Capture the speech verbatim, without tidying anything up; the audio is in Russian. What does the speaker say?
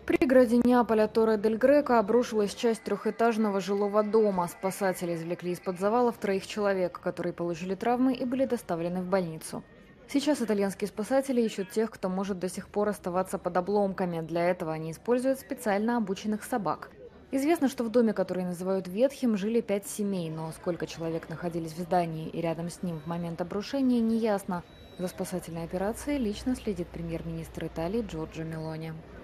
В пригороде Неаполя Торе-дель-Греко обрушилась часть трехэтажного жилого дома. Спасатели извлекли из-под завалов троих человек, которые получили травмы и были доставлены в больницу. Сейчас итальянские спасатели ищут тех, кто может до сих пор оставаться под обломками. Для этого они используют специально обученных собак. Известно, что в доме, который называют ветхим, жили пять семей, но сколько человек находились в здании и рядом с ним в момент обрушения, неясно. За спасательной операцией лично следит премьер-министр Италии Джорджо Мелони.